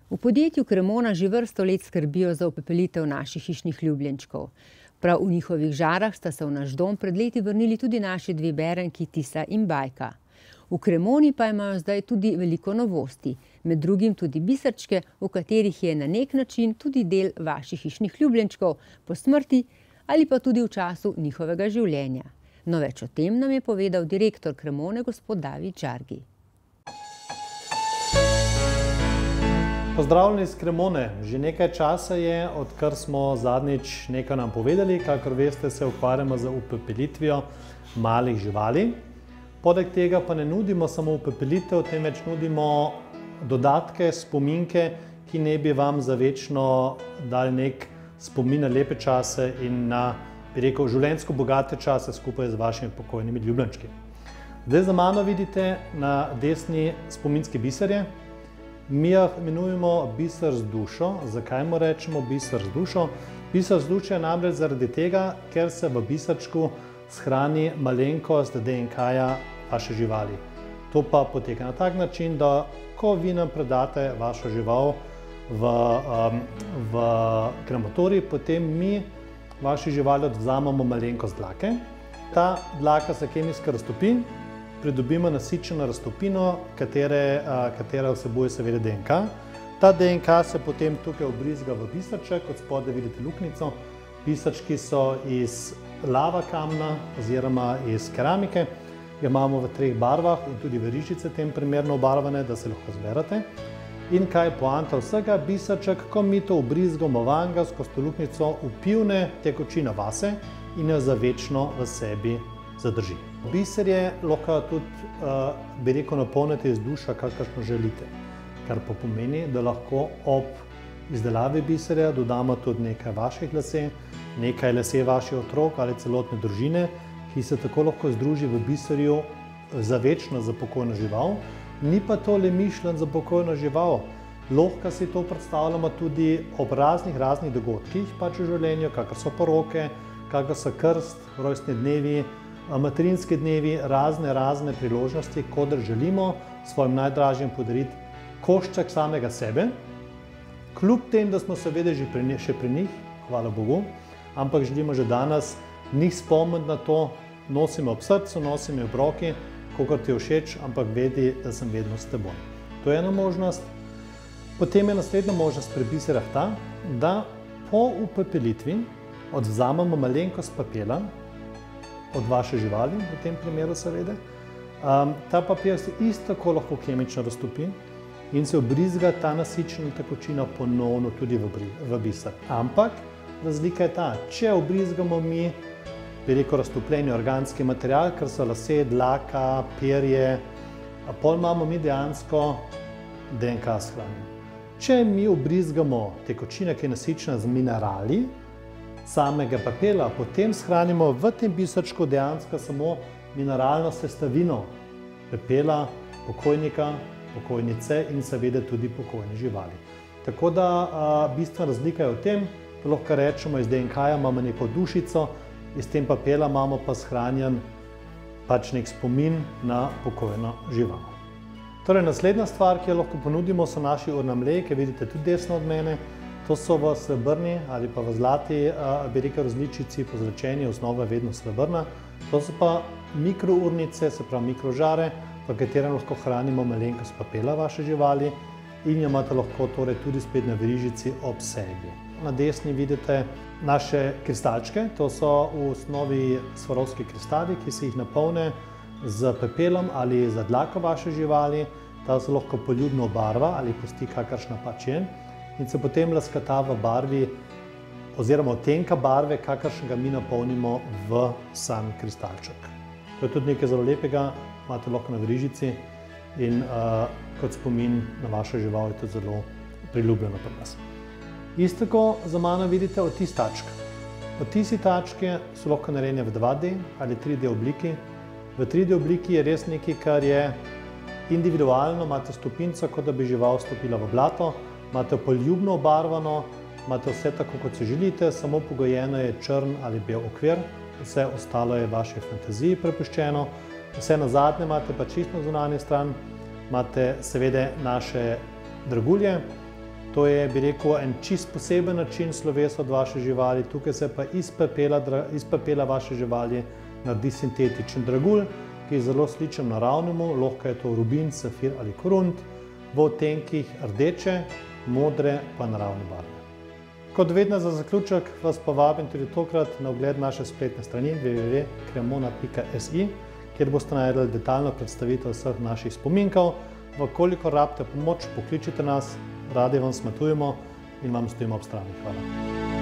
V podjetju Cremona že vrsto let skrbijo za upepelitev naših hišnih ljubljenčkov. Prav v njihovih žarah sta se v naš dom pred leti vrnili tudi naši dve berenki Tisa in Bajka. V Cremoni pa imajo zdaj tudi veliko novosti, med drugim tudi biserčke, v katerih je na nek način tudi del vaših hišnih ljubljenčkov po smrti ali pa tudi v času njihovega življenja. No, več o tem nam je povedal direktor Cremone, gospod David Žargi. Pozdravljeni iz Cremone. Že nekaj časa je, odkar smo zadnjič nekaj nam povedali. Kakor veste, se ukvarjamo z upepelitvijo malih živali. Poleg tega pa ne nudimo samo upepelitev, temveč nudimo dodatke, spominke, ki ne bi vam za večno dali nek spomin na lepe čase in na, bi rekel, življenjsko bogate čase skupaj z vašimi pokojnimi ljubljenčki. Zdaj za mano vidite na desni spominske biserje. Mi jih imenujemo biser z dušo. Zakaj mu rečemo biser z dušo? Biser z dušo je namreč zaradi tega, ker se v biserčku shrani malenkost DNK-ja vaše živali. To pa poteka na tak način, da ko vi nam predate vašo žival v krematorij, potem mi vaši živali odvzamemo malenkost dlake. Ta dlaka se kemijsko raztopi, pridobimo nasičeno raztopino, katera vsebuje seveda DNK. Ta DNK se potem tukaj obrizga v biserček, od spodaj vidite luknjico. Biserčki so iz lava kamna oziroma iz keramike. Jo imamo v 3 barvah in tudi verižice tem primerno obarvane, da se lahko zberete. In kaj je poanta vsega? Biserček, ko mi to obrizgamo vanga skozi to luknjico, vpivne tekočina vase in jo za večno v sebi zadrži. Biserje lahko tudi, bi rekel, napolnite iz duša, kakršno želite. Kar pa pomeni, da lahko ob izdelavi biserja dodamo tudi nekaj vaših lase, nekaj lase vaših otrok ali celotne družine, ki se tako lahko združi v biserju za večno za pokojno žival. Ni pa to le mišljen za pokojno žival. Lahko si to predstavljamo tudi ob raznih dogodkih pač v življenju, kakor so poroke, kakor so krst, rojstni dnevi, materinski dnevi, razne priložnosti, kodr želimo svojim najdražjim podariti košček samega sebe. Kljub tem, da smo seveda že še pri njih, hvala Bogu, ampak želimo že danes njih spomniti na to, nosimo ob srcu, nosimo ob roki, kakor ti je všeč, ampak vedi, da sem vedno s teboj. To je ena možnost. Potem je naslednja možnost pri biserjah ta, da po upepelitvi odvzamemo malenkost pepela od vaše živali, v tem primeru seveda. Ta papir se isto tako lahko kemično raztopi in se obrizga ta nasičena tekočina ponovno tudi v biser. Ampak razlika je ta, če obrizgamo mi, bi rekel, raztopljeni organski material, ker so lase, dlaka, perje, pol imamo mi dejansko DNK shranjeno. Če mi obrizgamo tekočino, ki je nasičena z minerali, samega pepela, potem shranimo v tem biserčku dejansko samo mineralno sestavino pepela, pokojnika, pokojnice in seveda tudi pokojne živali. Tako da bistvena razlika je v tem, da lahko rečemo, iz DNK-ja imamo neko dušico, iz tem pepela imamo pa shranjen pač nek spomin na pokojno žival. Torej, naslednja stvar, ki jo lahko ponudimo, so naši ornamleji, ki vidite tudi desno od mene. To so v srebrni ali pa v zlati, bi rekel, različici, pozračeni, osnova je vedno srebrna. To so pa mikrournice, se pravi mikrožare, v katerem lahko hranimo malenkost pepela vaše živali in jo imate lahko torej tudi spet na verižici ob sebi. Na desni vidite naše kristalčke, to so v osnovi svarovski kristali, ki se jih napolne z pepelom ali z dlako vaše živali. Ta se lahko poljubno obarva ali pusti kakršna pač je in se potem laskata v barvi oziroma odtenka barve, kakršnega mi napolnimo v sam kristalček. To je tudi nekaj zelo lepega, imate lahko na verižici in kot spomin na vašo žival je to zelo priljubljeno pri nas. Isto tako za mano vidite odtis tačk. Odtisi tačke so lahko narejene v 2D ali 3D obliki. V 3D obliki je res nekaj, kar je individualno, imate stopinco, kot da bi žival stopila v blato, imate poljubno obarvano, imate vse tako, kot si želite, samo pogojeno je črn ali bel okvir, vse ostalo je vaši fantaziji prepuščeno. Vse na zadnje imate pa čisto na zunanji stran, imate seveda naše dragulje, To je, bi rekel, en čist poseben način slovesa od vaše živali. Tukaj se pa iz pepela vaše živali naredi sintetičen dragulj, ki je zelo sličen naravnemu, lahko je to rubin, safir ali korund, v odtenkih rdeče, modre pa naravne barve. Kot vedno za zaključek vas pa vabim tudi tokrat na ogled naše spletne strani www.cremona.si, kjer boste najdli detaljno predstavitev vseh naših spominkov. Vkolikor rabite pomoč, pokličite nas, radi vam svetujemo in vam stojimo ob strani. Hvala.